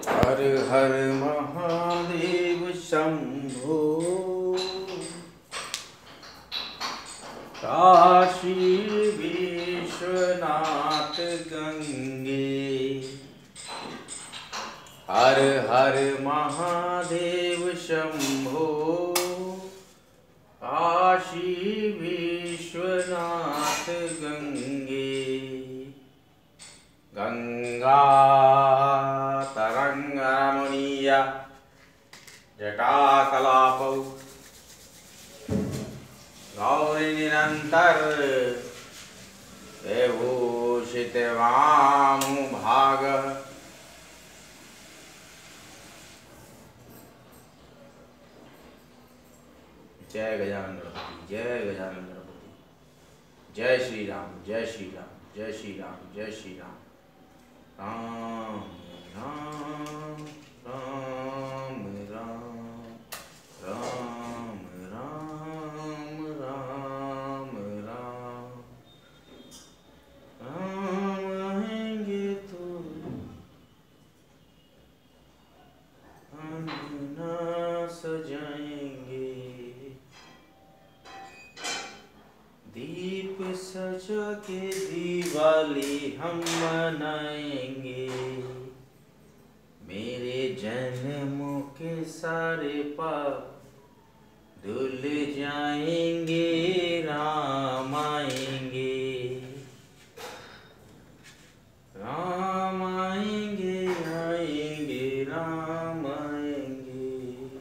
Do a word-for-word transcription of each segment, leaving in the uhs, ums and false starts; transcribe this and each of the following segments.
हर हर महादेव शंभो। काशी विश्वनाथ गंगे। हर हर महादेव शंभो। काशी विश्वनाथ गंगे। गंगा तरंग रमणीय जटाकलापौ गौरी निरंतर विभूषित वामु भाग। जय गजानन गणपति, जय गजानन गणपति। जय श्री राम, जय श्री राम, जय श्री राम, जय श्री राम। राम राम राम राम राम राम राम राम। राम आएंगे तो अंगना सजाएंगे। दीप सजा के दिवाली हम मनाएंगे। मेरे जन्मों के सारे पाप धुल जाएंगे। राम आएंगे, राम आएंगे, आएंगे राम आएंगे,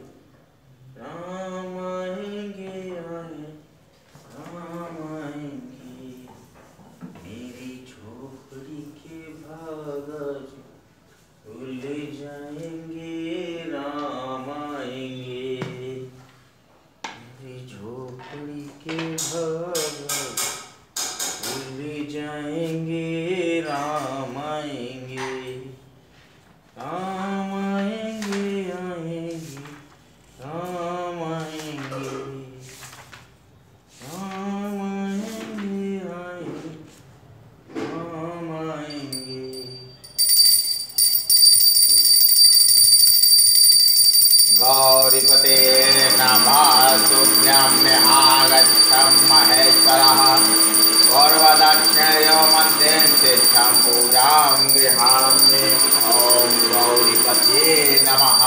राम आएंगे, आएंगे राम आएंगे। मेरी झोपड़ी के भाग भूल जाएंगे। राम आएंगे, मेरी झोपड़ी के भाग भूल जाएंगे। राम आएंगे, राम आएंगे, आएंगे राम आएंगे, राम आएंगे, आएंगे राम आएंगे। गौरीपते नमः तुभ्यं आगच्छं महेश्वरः। गौरवदक्षिणयो मध्यं तिष्ठं पूजां गृहामि। ॐ गौरीपते नमः।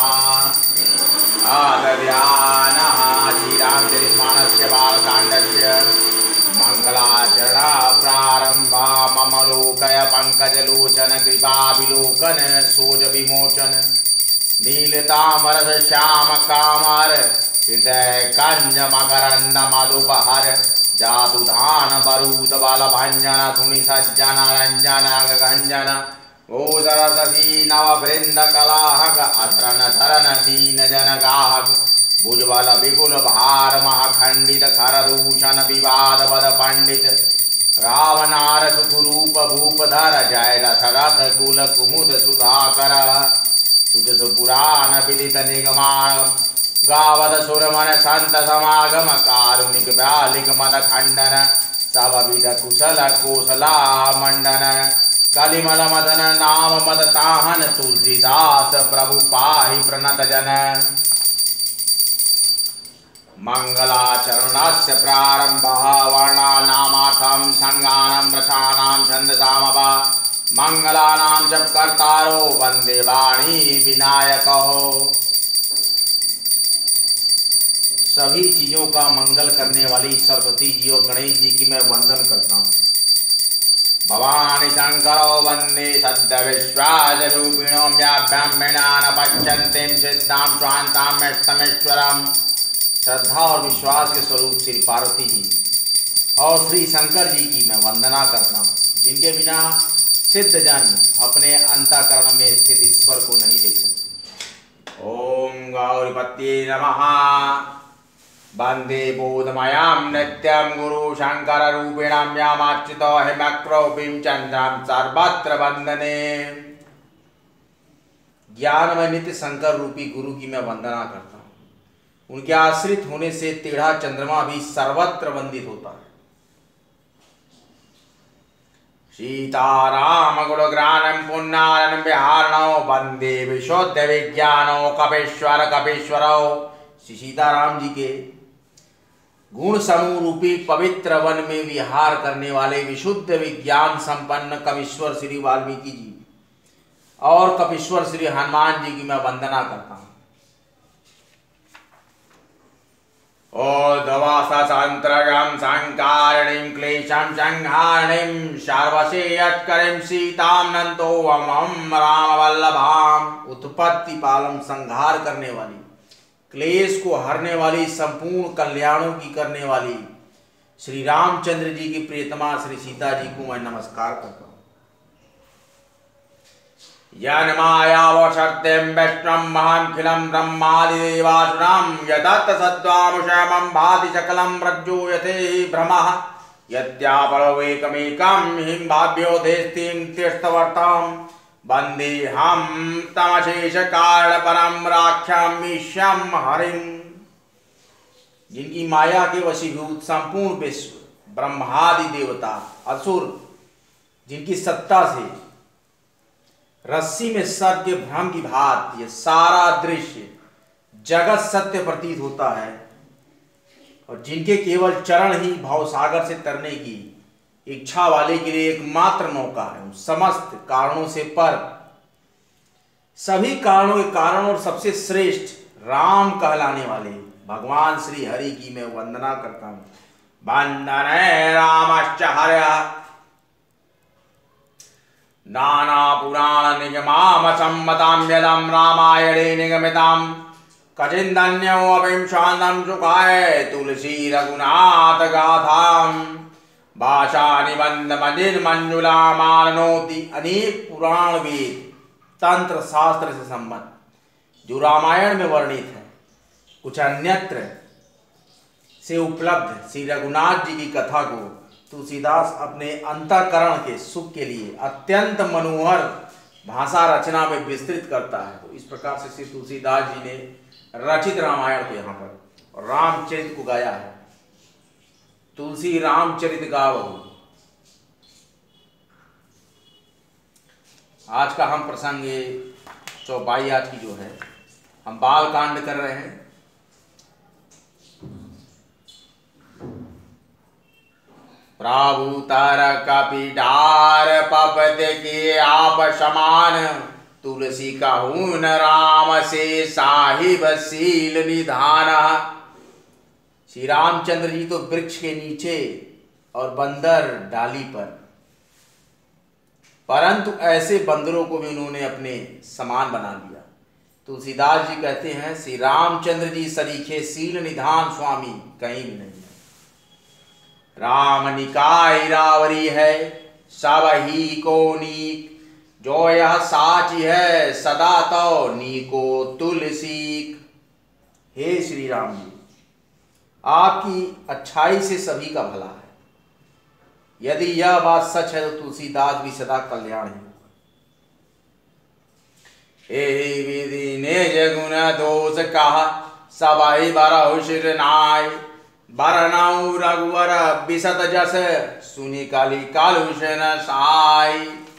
आदध्यानः श्रीरामचरितमानसस्य बालकाण्डस्य मङ्गलाचरणा प्रारम्भा। मम लोकय पङ्कजलोचन कृपाविलोकन सोज विमोचन। नीलतामरस श्याम कामर हृदय कंज मकरंद मधुपहर। जादुधान बरूद बल भंजन धुनि सज्जन रंजन गंजन। भूधर शशि नव वृंद कलाहक अतरन धरन दीन जन गाहक। भुजबल विपुल भार महखंडित खर दूषण विवाद वद पंडित। रावनार सुखरूप भूपधर जय दशरथ कुल कुमुद सुधाकर। सुजस पुराण विदित निगमान गावत सुरमन संत समागम। कारुणिक व्यालिक मद खंडन सब विध कुशल कोसला मंडन। कलिमल मदन नाम मद ताहन तुलसीदास प्रभु पाहि प्रणत जन। मंगलाचरणस्य प्रारंभः वर्णानामार्थं संज्ञानं वृषाणां छन्दसामपा। मंगलानां जप कर्तारो वंदे वाणी विनायको। सभी चीजों का मंगल करने वाली सरस्वती जी और गणेश जी की मैं वंदन करता हूँ। भवानी शंकरो वंदे सद्य विश्वास रूपिणो ब्रह्मणान पश्यन्तीं सिद्धां स्वान्तामेष्टमेश्वरम्। श्रद्धा और विश्वास के स्वरूप श्री पार्वती जी और श्री शंकर जी की मैं वंदना करता हूँ, जिनके बिना सिद्ध जन अपने अंतःकरण में स्थित ईश्वर को नहीं देख सकते। ओम गौरीपते नमः। वंदे बोधमयां नित्यं गुरु शंकर रूपिणां यामाच्युतो हिमक्रोपीं चंद्रां सर्वत्र वंदने। ज्ञानमय नित्य शंकर रूपी गुरु की मैं वंदना करता हूँ। उनके आश्रित होने से टेढ़ा चंद्रमा भी सर्वत्र वंदित होता है। सीताराम गुणग्राणं पुण्णारणं विहारणौ वंदे विशुद्ध विज्ञानौ कपीश्वर कपीश्वरौ। श्री सीताराम जी के गुण समूह रूपी पवित्र वन में विहार करने वाले विशुद्ध विज्ञान संपन्न कपीश्वर श्री वाल्मीकि जी और कपीश्वर श्री हनुमान जी की मैं वंदना करता हूँ। ओद्धवाससंत्रगं संकारिणीं क्लेशं संहारिणीं सर्वशेयत्करीं सीतां नन्तोऽहं रामवल्लभाम्। उत्पत्ति पालन संहार करने वाली, क्लेश को हरने वाली, संपूर्ण कल्याणों की करने वाली श्री रामचंद्र जी की प्रियतमा श्री सीता जी को मैं नमस्कार करता हूँ। यन्मायावशक्तिं विष्णुं महाखिलं ब्रह्मादिदेवासुरां यदत्त सद्वामुषमं भाति सकलं रज्जूयते भ्रमः यद्यापरवेकमेकं हिंभाभ्यो देस्तिं तीर्थवर्तां वन्देऽहं तमशेषकारणपरं राख्यामीश्यं हरिं। जिनकी माया के वशीभूत संपूर्ण विश्व, ब्रह्मादि देवता, असुर, जिनकी सत्ता से रस्सी में सर्प के भ्रम की भांति ये सारा दृश्य जगत सत्य प्रतीत होता है, और जिनके केवल चरण ही भवसागर से तरने की इच्छा वाले के लिए एकमात्र नौका है, समस्त कारणों से पर, सभी कारणों के कारण और सबसे श्रेष्ठ राम कहलाने वाले भगवान श्री हरि की मैं वंदना करता हूँ। वंदने रामश्च हरः नाना पुराण निगमामसम्मतां यदं रामायणे निगमितां कचिन्दन्योऽपि शान्तं सुखाय तुलसी रघुनाथ गाथां भाषा निबंध मजिन मंजुला माननोति। अनेक पुराण वेद तंत्र शास्त्र से संबंध जो रामायण में वर्णित है, कुछ अन्यत्र से उपलब्ध श्री रघुनाथ जी की कथा को तुलसीदास अपने अंतःकरण के सुख के लिए अत्यंत मनोहर भाषा रचना में विस्तृत करता है। तो इस प्रकार से श्री तुलसीदास जी ने रचित रामायण को यहाँ पर रामचरित को गाया है। तुलसी रामचरित गावहु। आज का हम प्रसंग ये चौपाई आज की जो है, हम बाल कांड कर रहे हैं। प्रभु तर कपिडार पपत के आप समान तुलसी का हून राम से साहिब सील निधान। श्री रामचंद्र जी तो वृक्ष के नीचे और बंदर डाली पर, परंतु ऐसे बंदरों को भी उन्होंने अपने समान बना लिया। तुलसीदास जी कहते हैं श्री रामचंद्र जी सरीखे सील निधान स्वामी कहीं भी नहीं है। राम निकाय रावरी है सब ही को नीक, जो यह साच है सदा तो नीको तुलसीक। हे श्री राम जी, आपकी अच्छाई से सभी का भला है। यदि यह बात सच है तो तुलसीदास भी सदा कल्याण है। हे विधि ने जगुन दोष कहा सबई बरहु सिर नाय, बरनऊ रघुवर बिसत जस सुनि काली कालुषन साई।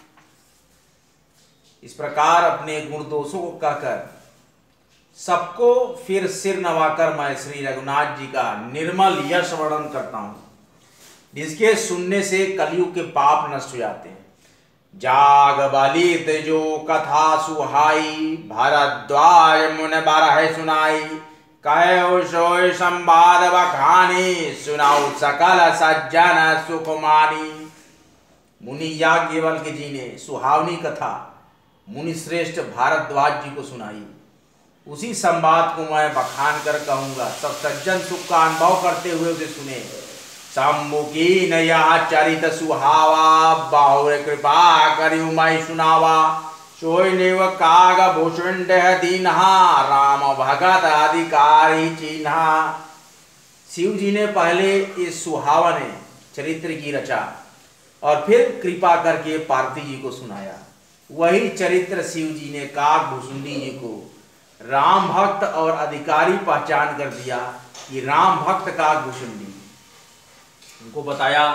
इस प्रकार अपने गुण दोषों को कहकर सबको फिर सिर नवाकर मैं श्री रघुनाथ जी का निर्मल यश वर्णन करता हूं, जिसके सुनने से कलयुग के पाप नष्ट हो जाते हैं। जाग बलित जो कथा सुहाई, भरद्वाज मुन बारह सुनाई, कहो सोय संवाद बखानी, सुनाओ सकल सज्जन सुकुमारी। मुनि याज्ञवल्क्य जी ने सुहावनी कथा मुनि श्रेष्ठ भारद्वाज जी को सुनाई। उसी संवाद को मैं बखान कर कहूंगा, सब सज्जन सुख का अनुभव करते हुए उसे सुने। सम्मुखी नया चरित सुहावा, बाहुर कृपा करियु मैं सुनावा, सोय नेव काग भूषण दीन्हा, राम भगत अधिकारी चिन्हा। शिव जी ने पहले इस सुहावने चरित्र की रचा और फिर कृपा करके पार्वती जी को सुनाया। वही चरित्र शिव जी ने काग भूषुंडी जी को राम भक्त और अधिकारी पहचान कर दिया कि राम भक्त काग भूषुंडी। उनको बताया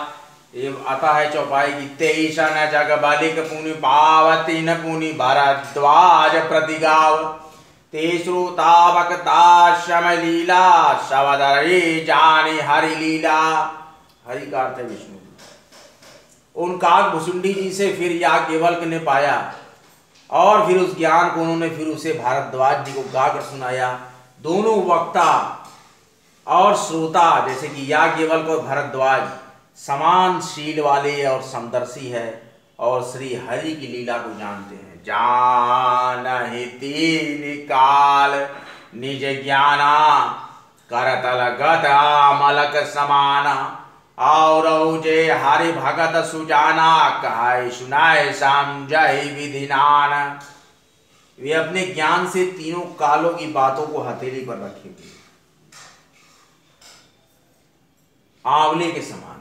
ये आता है चौपाई की। तेईस न जग बालिक पुनि पावती न पुनि भरद्वाज प्रतिगाव, तेसरो तावक ताशम लीला सवदरे जाने हरि लीला। हरि का अर्थ है विष्णु। उन काक भुसुंडी जी से फिर याज्ञवल्क्य ने पाया और फिर उस ज्ञान को उन्होंने फिर उसे भारद्वाज जी को गाकर सुनाया। दोनों वक्ता और श्रोता जैसे कि याज्ञवल्क्य और भारद्वाज समान शील वाले और समदर्शी है और श्री हरि की लीला को जानते हैं। जानहि तीन काल निज ज्ञाना करतल गदा मलक समाना, और जे हरि भगत सुजाना कहे सुनाए समझहि विधिनान। वे अपने ज्ञान से तीनों कालों की बातों को हथेली पर रखे हुए आंवले के समान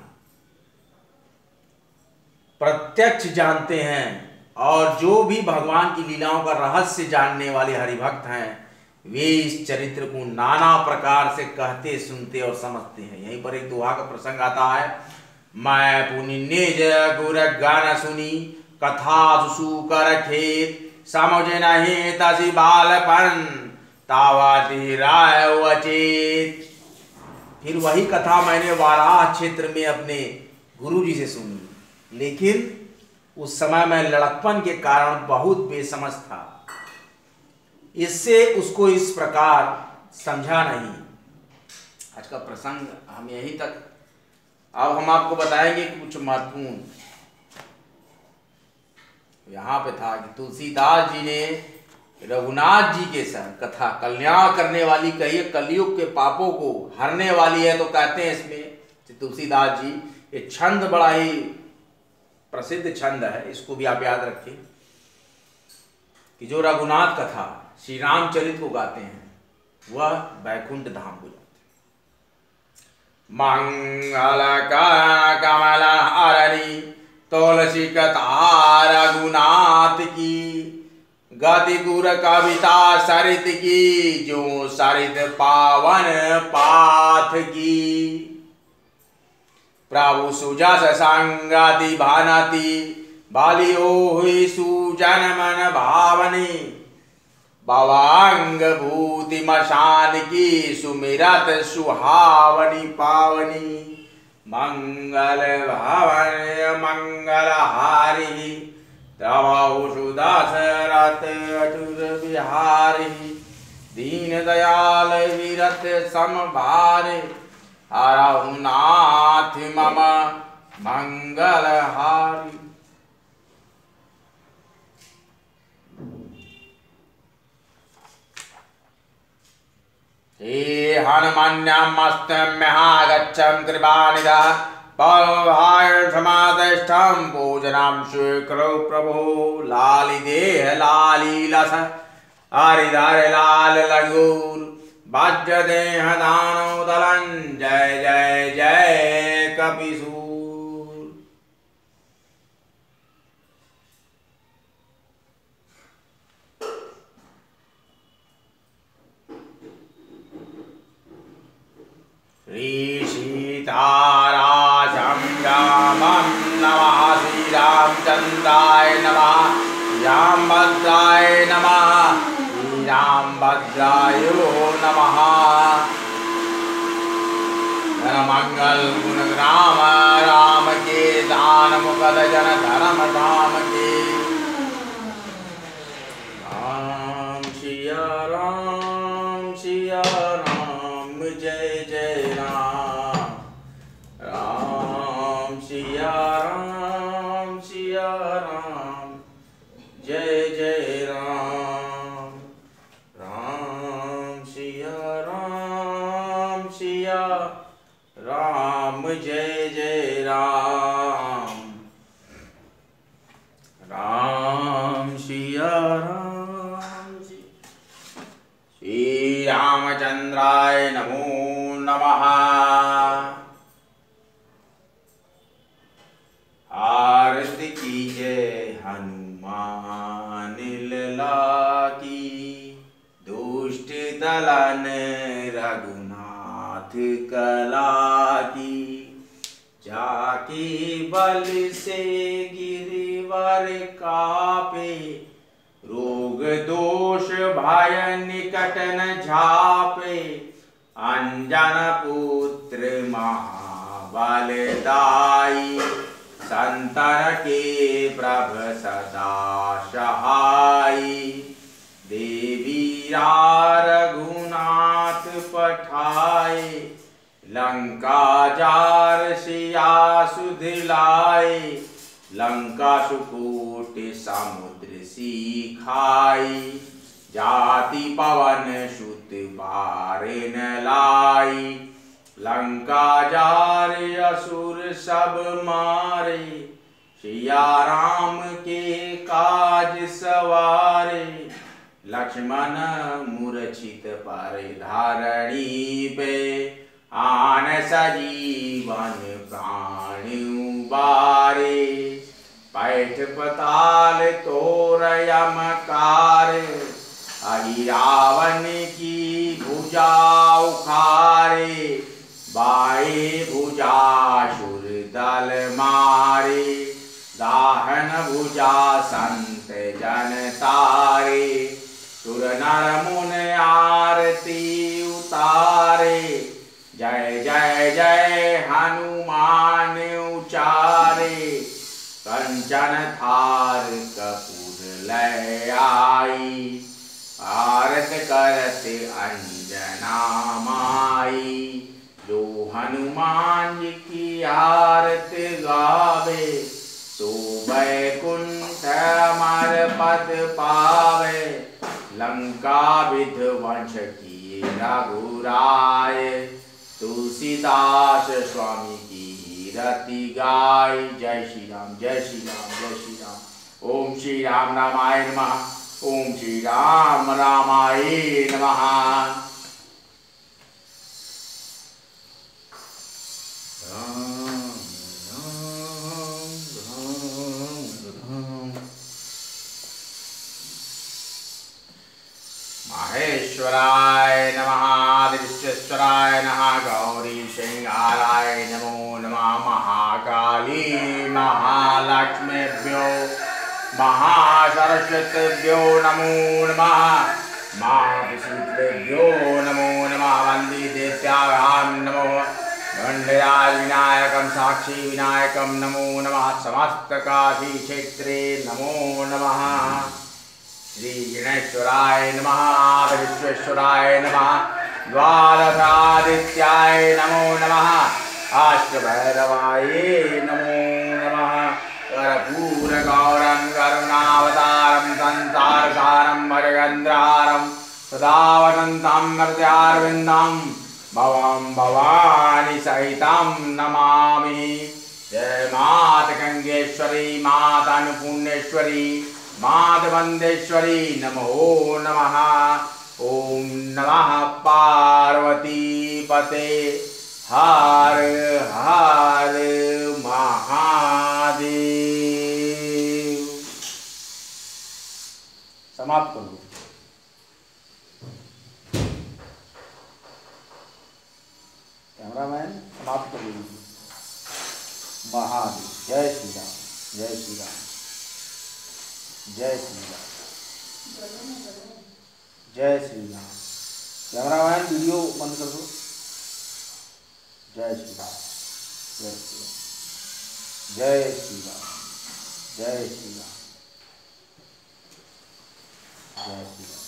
प्रत्यक्ष जानते हैं, और जो भी भगवान की लीलाओं का रहस्य जानने वाले हरिभक्त हैं वे इस चरित्र को नाना प्रकार से कहते सुनते और समझते हैं। यहीं पर एक दोहा का प्रसंग आता है। मैं पुनि निज गुर गान सुनी कथा सुसु कर खेत, समझ नहीं तसी बालपन तावती राय अचेत। फिर वही कथा मैंने वाराह क्षेत्र में अपने गुरु जी से सुनी, लेकिन उस समय मैं लड़कपन के कारण बहुत बेसमझ था, इससे उसको इस प्रकार समझा नहीं। आज का प्रसंग हम यहीं तक, अब हम आपको बताएंगे कुछ महत्वपूर्ण। यहाँ पे था कि तुलसीदास जी ने रघुनाथ जी के साथ कथा कल्याण करने वाली कही है, कलयुग के पापों को हरने वाली है। तो कहते हैं इसमें तुलसीदास जी, ये छंद बड़ा ही प्रसिद्ध छंद है, इसको भी आप याद रखें कि जो रघुनाथ कथा श्री रामचरित को गाते हैं वह बैकुंठ धाम को जाते हैं। मंगल कमल हरणी तुलसी कथा रघुनाथ की, गति गुर कविता सरित की, जो सरित पावन पाथ की। प्रभु सुजस संगति भानती, बालियो हुई सुजन मन भावनी, भवांग भूति मशान की, सुमिरत सुहावनी पावनी। मंगल भवन मंगल हारी, तव सुदशरथ अटुर बिहारी, दीन दयाल विरत समभारे, हरहु नाथ मम मंगल हारी। हे हनुमन्यमस्तम्यहागच्छं कृपानिधः, पौभाय समादिष्टं पूजनं स्वीकुरु प्रभो। लाली देह लाली लस हरिधर लाल लगूर, वज्र देह दानो दलं जय जय जय कपिसूर। श्री सीताराजं रामं नमः, श्री रामचंद्राय नमः, रामभद्राय नमः, श्री रामभद्राय नमः। धर्ममंगल गुणग्राम राम के, दान मुकद जन धर्म धाम के। राम सिया राम सिया राम जय जय राम, राम सिया राम सिया राम जय जय राम, राम सिया राम सिया राम जय जय राम, राम सिया राम। श्री रामचंद्राय नमो नमः। आरती कीजिए हनुमान लला की, दुष्ट दलन रघुनाथ कला की। जाके बल से गिरिवर कापे, रोग दोष भय निकट न झापे, अंजन पुत्र महाबलदाई, संतन के प्रभ सदा सहाई। देवी रघुनाथ पठाए, लंका जार सिया सुध लाए, लंका सुकूट समुद्र सिखाई, जाति पवन सुत बार न लाई, लंका जार असुर सब मारे, सिया राम के काज सवारे, लक्ष्मण मूर्छित पर धरणी पे, आन सजीवन प्राण उबारे, पैठ पताल तोर यमकार, अहि रावण की भुजा उखारे, बाए भुजा सुर दल मारे, दाहन भुजा संत जन तारे, सुर नर मुन आरती उतारे, जय जय जय हनुमान उचारे, कंचन थार कपूर लय आई, आरत करत अंजना माई, जो हनुमान की आरत गावे, तो बैकुंठ अमर पद पावे, लंका विध्वंस किए रघुराय, तुलसीदास स्वामी की रति गाय। जय श्री राम जय श्री राम जय श्री राम। ओम श्री राम रामाय नमः। ओम श्री राम रामाय नमः। महेश्वराय नमः, विश्वेश्वराय नमः, गौरी श्रृंगाराय नमो नमः, महाकाली महालक्ष्मीभ्यो महासरस्वतीभ्यो नमो नमः, महाविष्णुभ्यो नमो नमः, वंदे देव्याभ्यां नमो, गंडराज विनायकं साक्षी विनायकं नमो नमः, समस्त काशी क्षेत्रे नमो नमः। श्री गणेश्वराय नमः, विश्वेश्वराय नमः, द्वादशादित्याय नमो नमः, अष्टभैरवाय नमो नमः, कर्पूर गौरं करुणावतारं संसारसारं भजगन्धहारं सदा वसन्तं हृदयारविन्दं भवं भवानी सहितं नमामि। जय मात गंगेश्वरी, मात अन्नपूर्णेश्वरी, मात वंदेश्वरी नमो नमः। ओम नमः पार्वती पते, हर हर महादेव। समाप्त करो। कैमरामैन समाप्त कर लीजिए। महादेव। जय श्री राम जय श्री राम जय श्री राम जय श्री राम। कैमरामैन वीडियो बंद कर दो। जय श्री राम जय श्री राम जय श्री राम जय श्री राम जय श्री राम।